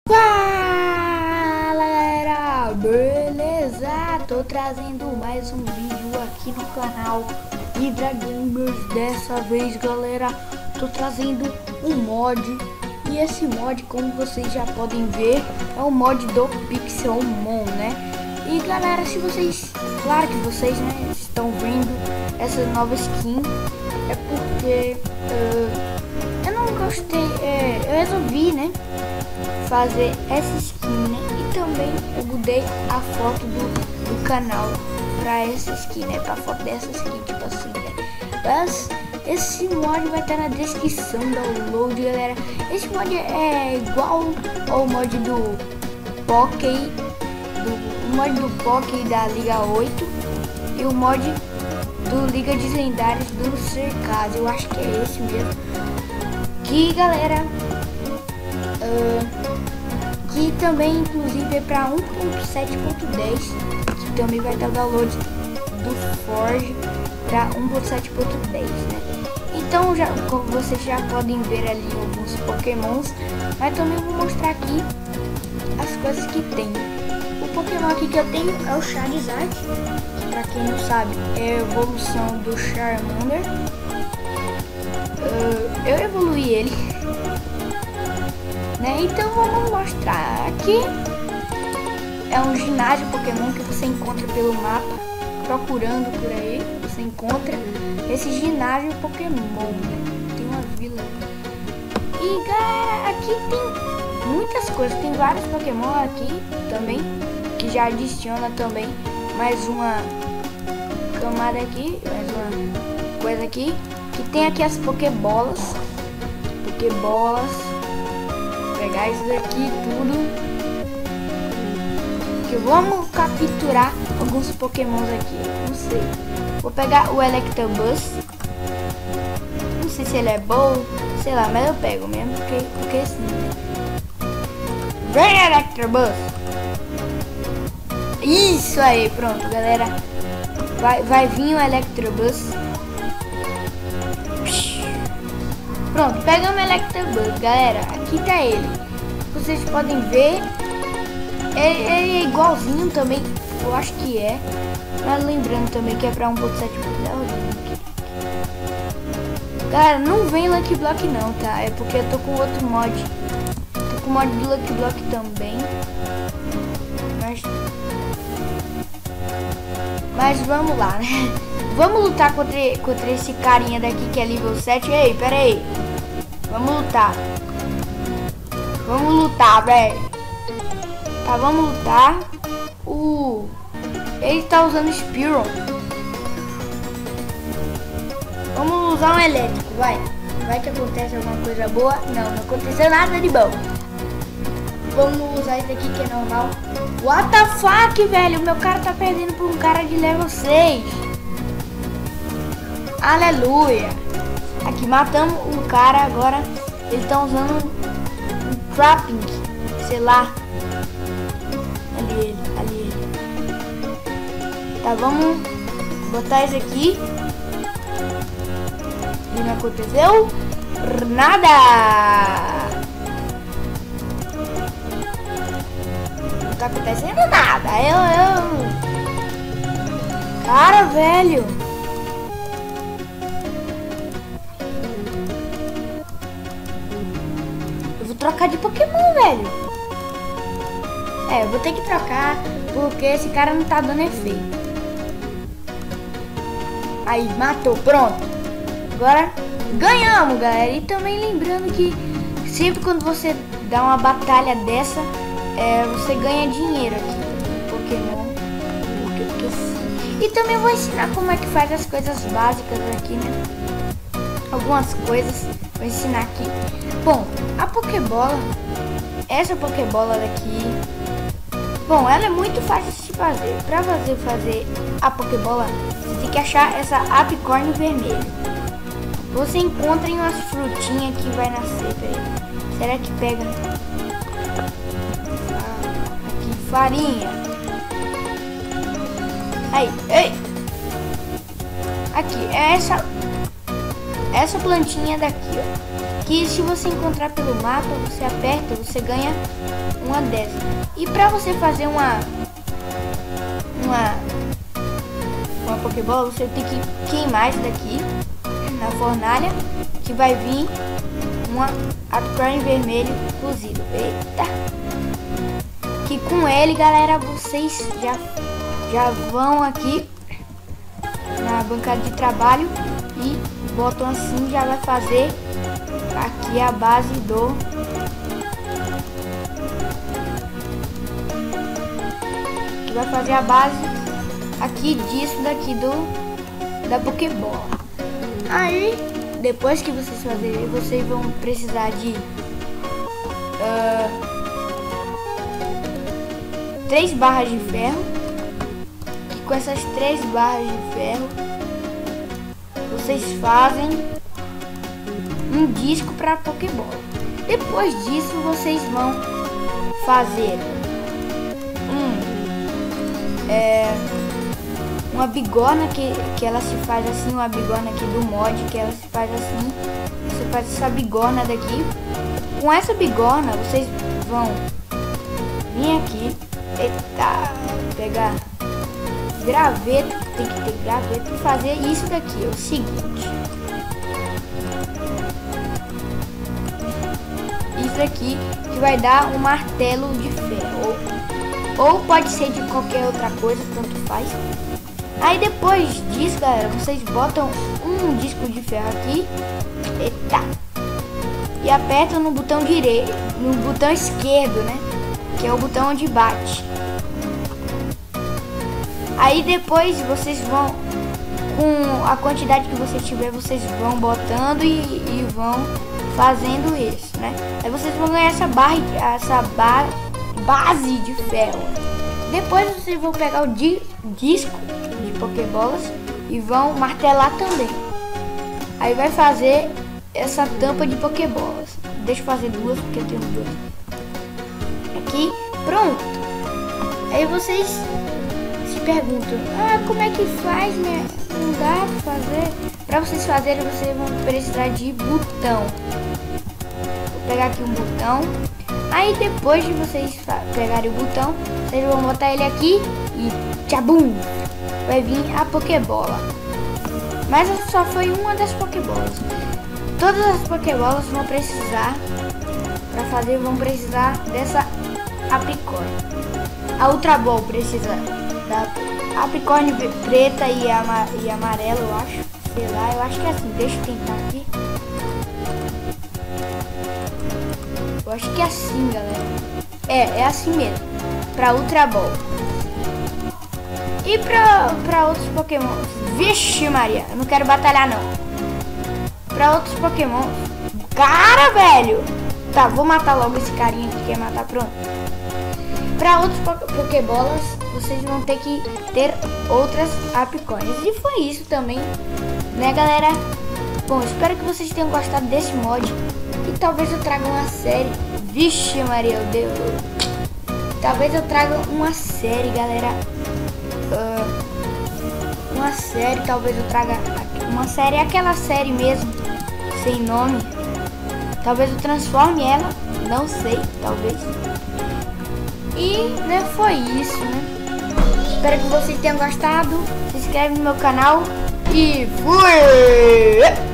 Fala galera, beleza? Tô trazendo mais um vídeo aqui no canal Hydra Gamers. Dessa vez galera, tô trazendo um mod. E esse mod, como vocês já podem ver, é o mod do Pixelmon, né? E galera, se vocês, claro que vocês, né, estão vendo essa nova skin, é porque eu não gostei, eu resolvi, né, fazer essa skin, né? E também eu mudei a foto do canal pra essa skin, né? Pra foto dessa skin, tipo assim, né? Mas esse mod vai estar na descrição, download, galera. Esse mod é igual ao mod do Poké, o mod do Poké da Liga 8 e o mod do Liga dos Lendários do Cercado. Eu acho que é esse mesmo. Que galera, que também inclusive é para 1.7.10, que também vai dar o download do Forge para 1.7.10, né? Então, já, como vocês já podem ver ali alguns pokémons, mas também vou mostrar aqui as coisas que tem. O pokémon aqui que eu tenho é o Charizard, que pra quem não sabe é a evolução do Charmander. Eu evoluí ele, né? Então vamos mostrar aqui. É um ginásio Pokémon que você encontra pelo mapa, procurando por aí, você encontra esse ginásio Pokémon, né? Tem uma vila. E galera, aqui tem muitas coisas, tem vários Pokémon aqui também, que já adiciona também mais uma camada aqui, mais uma coisa aqui, que tem aqui as Pokébolas. Vou pegar isso daqui tudo. Que vamos capturar alguns Pokémons aqui. Não sei. Vou pegar o Electabuzz. Não sei se ele é bom, sei lá, mas eu pego mesmo porque sim, né? Vem, Electabuzz! Isso aí, pronto, galera. Vai vir o Electabuzz. Pronto, pegamos o Electabuzz, galera. Aqui tá ele. Vocês podem ver. Ele é igualzinho também, eu acho que é. Mas lembrando também que é pra 1.7. Galera, não vem Lucky Block não, tá? É porque eu tô com outro mod. Tô com o mod do Lucky Block também. Mas vamos lá, né? Vamos lutar contra esse carinha daqui que é nível 7. Ei, pera aí. Vamos lutar. Vamos lutar, velho. Tá, vamos lutar. Ele tá usando Spearow. Vamos usar um elétrico, vai. Vai que acontece alguma coisa boa. Não aconteceu nada de bom. Vamos usar esse aqui que é normal. What the fuck, velho? Meu cara tá perdendo por um cara de level 6. Aleluia. Aqui, matamos o cara agora. Ele tá usando um trapping, sei lá. Ali ele. Tá, vamos botar esse aqui. E não aconteceu nada. Não tá acontecendo nada. Cara, velho. Eu vou trocar de Pokémon, velho. Eu vou ter que trocar, porque esse cara não tá dando efeito. Aí, matou, pronto. Agora, ganhamos, galera. E também lembrando que sempre quando você dá uma batalha dessa, você ganha dinheiro aqui no Pokémon. E também vou ensinar como é que faz as coisas básicas aqui, né? Algumas coisas vou ensinar aqui. Bom, a Pokébola, essa Pokébola daqui, bom, ela é muito fácil de fazer. Pra fazer a Pokébola, você tem que achar essa apicorn vermelha. Você encontra em umas frutinhas que vai nascer. Peraí. Será que pega? Aqui, farinha. Aí, ei. Aqui, é essa plantinha daqui, ó. que se você encontrar pelo mapa, você aperta, você ganha uma dessas. E para você fazer uma Pokébola, você tem que queimar isso daqui na fornalha, que vai vir uma Apricorn vermelho cozido. Eita! Que com ele, galera, vocês já vão aqui na bancada de trabalho e botam assim, já vai fazer aqui a base do vai fazer a base aqui disso daqui da Pokébola. Aí depois que vocês fazerem, vocês vão precisar de 3 barras de ferro. E com essas 3 barras de ferro vocês fazem um disco para Pokébola. Depois disso vocês vão fazer uma bigorna que ela se faz assim, uma bigorna aqui do mod, que ela se faz assim. Você faz essa bigorna daqui. Com essa bigorna vocês vão vir aqui, pegar graveto, tem que ter graveto e fazer isso daqui, é o seguinte. Isso aqui que vai dar um martelo de ferro, ou pode ser de qualquer outra coisa, tanto faz. Aí depois disso, galera, vocês botam um disco de ferro aqui, e apertam no botão direito, no botão esquerdo, né, que é o botão onde bate. Aí depois vocês vão, com a quantidade que você tiver, vocês vão botando e vão fazendo isso, né? Aí vocês vão ganhar essa base de ferro. Depois vocês vão pegar o disco de Pokébolas e vão martelar também. Aí vai fazer essa tampa de Pokébolas. Deixa eu fazer 2 porque eu tenho 2. Aqui, pronto. Aí vocês se perguntam, como é que faz, né? Não dá pra fazer. Pra vocês fazerem, vocês vão precisar de botão. Vou pegar aqui um botão. Aí depois de vocês pegarem o botão, vocês vão botar ele aqui e tchabum! Vai vir a Pokébola. Mas essa só foi uma das Pokébolas. Todas as Pokébolas vão precisar, para fazer, vão precisar dessa Apricorn. A Ultra Ball precisa da Apricorn preta e amarela, eu acho. Sei lá, eu acho que é assim. Deixa eu tentar aqui. Eu acho que é assim, galera. É assim mesmo. Pra Ultra Ball. E pra outros Pokémon. Vixe Maria, eu não quero batalhar não. Pra outros Pokémon. Cara, velho. Tá, vou matar logo esse carinha que quer matar, pronto. Pra outros Pokébolas, vocês vão ter que ter outras Apricorns. E foi isso também, né, galera? Bom, espero que vocês tenham gostado desse mod. E talvez eu traga uma série. Vixe Maria, Deus. Talvez eu traga uma série, galera. Uma série, talvez eu traga uma série, aquela série mesmo, sem nome. Talvez eu transforme ela, não sei, talvez. E, né, foi isso, né? Espero que vocês tenham gostado. Se inscreve no meu canal e fui!